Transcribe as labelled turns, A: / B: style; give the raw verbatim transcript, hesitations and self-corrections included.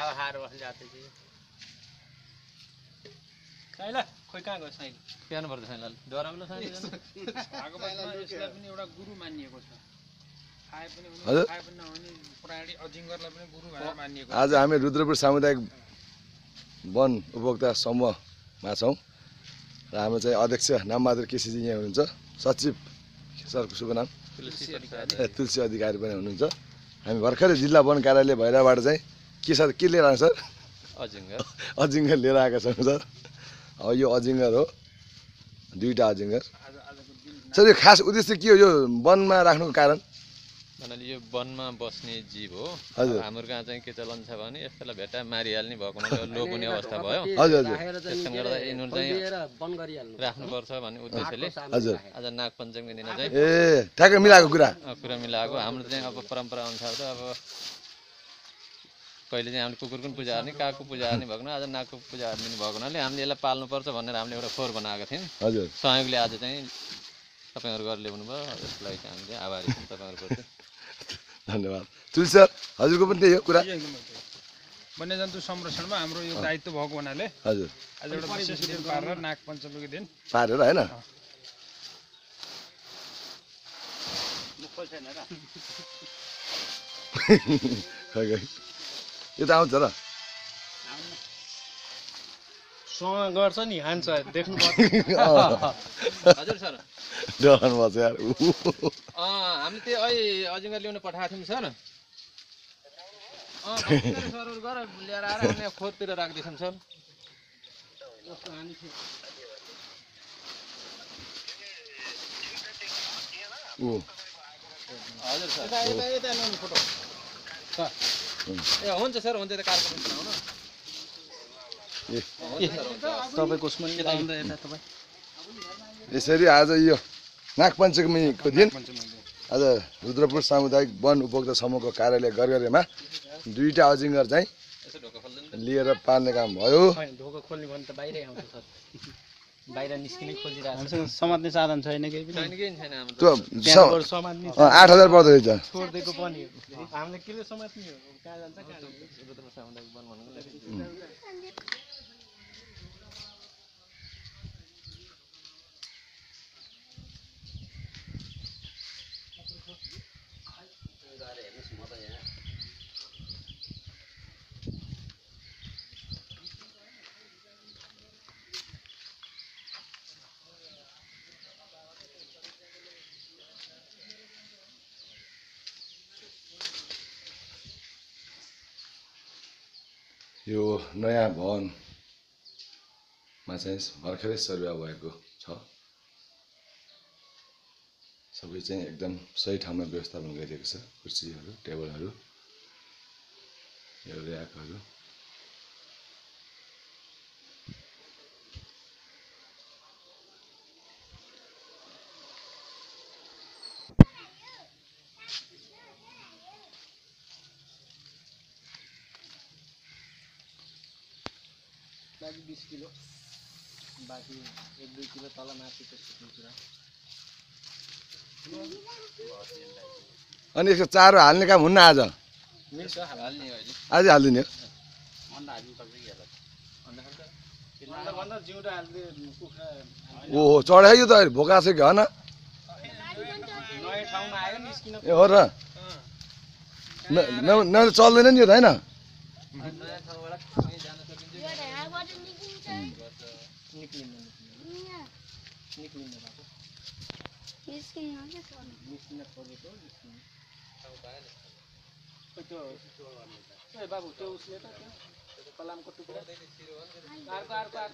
A: हावा हार बस जाते थे
B: साइला खोइ कहाँ गयो साइल
C: प्यानो पर्छ साइलाल डराउनु साइल
B: आगो बस्मा यसलाई पनि एउटा गुरु मानिएको छ खाए पनि हुने
D: हजुर
B: खाए पनि नहुने प्राणी अजिङ्गरलाई पनि गुरु भनेर मानिएको छ
D: आज हामी रुद्रपुर सामुदायिक वन उपभोक्ता समूहमा छौँ र हाम्रो चाहिँ अध्यक्ष नामबहादुर केसीजी यहाँ हुनुहुन्छ सचिव सरको शुभ नाम ए तुलसी अधिकारी पनि हुनुहुन्छ हामी भर्खरै जिल्ला वन कार्यालय भैरवबाट चाहिँ के सर के लिएर आएको सर
C: अजिङ्गर
D: अजिङ्गर लिएर आएका छौँ सर अब यो अजिङ्गर हो दुईवटा अजिङ्गर सर यो खास उद्देश्य के हो यो वनमा राख्नुको कारण
C: भन्नाले यो वनमा बस्ने जीव हो
D: हजुर
C: हाम्रो कहाँ चाहिँ के चलन छ भने यसलाई भेटा मारिहाल्ने भएको हुनाले लोप हुने अवस्था भयो
D: हजुर हजुर
C: त्यसले गर्दा यिनीहरू चाहिँ राख्नुपर्छ भन्ने उद्देश्यले
D: हजुर
C: आज नाग पञ्चमीको दिन चाहिँ
D: ए ठ्याक्कै मिलाएको कुरा
C: कुरा मिलाएको हाम्रो चाहिँ अब परम्परा अनुसार त अब पहिले चाहिँ हामीले कुकुरको पनि पूजा गर्ने कागको पूजा गर्ने भएको हुनाले आज नागको पूजा गर्ने भएको हुनाले हामीले यसलाई पाल्नुपर्छ भनेर हामीले एउटा फोहोर बनाएको थियौँ
D: हजुर
C: सहयोगले आज चाहिँ तपाईँहरू गरेर ल्याउनु भयो यसलाई चाहिँ हामीले आभारी छौँ तपाईँहरूप्रति
D: धन्यवाद तुलसी सर हजुरको पनि त्यही हो कुरा
B: वन्यजन्तु संरक्षणमा हाम्रो यो दायित्व भएको हुनाले
D: हजुर
B: आज एउटा विशेष दिन पारेर नाग पञ्चमीको दिन
D: पारेर होइन यो त आउँछ र
A: सँग गर्छ नि हान्छ देख्नु
C: हजुर सर
D: डराउनु भएको छ यार
C: हामीले त्यो अहिले अजिङ्गर ल्याउनु पठाएको थियौँ सर सरहरू गर ल्याएर आएर हामीले खोरतिर राख्दैछौँ सर
D: ऊ
C: हजुर सर ए हुन्छ सर हुन्छ त कार्यक्रम बनाउनु
A: तपाईँको उसमा नि आउँदा यता तपाईँ
D: यसरी आज यो नागपञ्चमीको दिन आज रुद्रपुर सामुदायिक वन उपभोक्ता समूहको कार्यालय गरगरेमा दुईवटा अजिङ्गर चाहिँ लिएर पाल्ने काम भयो
A: ढोका खोल्ने भने त बाहिरै आउँछ सर बाहिर निस्किनै खोजिरहेको छ समात्ने साधन छैन केही पनि
C: छैन केही छैन हाम्रो
D: त्यो
A: त्यहाँबाट समात्ने
D: अँ, आठ हजार पर्दो रहेछ
A: छोडिदिएको पनि हामीले केले समात्ने हो कहाँ जान्छ कहाँ जान्छ
C: रुद्रपुर सामुदायिक वन भन्नुको लागि
D: यो नयाँ भवनमा चाहिँ भर्खरै सरुवा भएको छ सबै चाहिँ एकदम सही ठाउँमा व्यवस्थापन गरिएको छ कुर्सीहरू टेबलहरू यो ऱ्याकहरू
A: बाँकी बिस किलो बाँकी एक दुई किलो तल माथि त्यस्तो कुरा
D: अनि यसको चारो हाल्ने काम हुन्न आज
A: मिल्छ हाल्ने अहिले
D: आजै हालिदिने हो
A: अन्डा हाल्नु सक्छ कि यसलाई अन्डा खान्छ अन्डा भन्दा जिउँदो हाल्दै कुखुरा
D: ओहो चढायो त अहिले भोका छ कि होइन
A: नयाँ ठाउँमा आयो निस्किन
D: ए हो र न चल्दैन नि यो त होइन
C: नयाँ ठाउँबाट कहीँ जान सकिन्छ
A: निक्लिन्न निक्लिन्न भएको निस्किन खोजेको निस्किन्न त्यो ए बाबु त्यो उसले त त्यो फलामको टुक्रा अर्को अर्को अर्को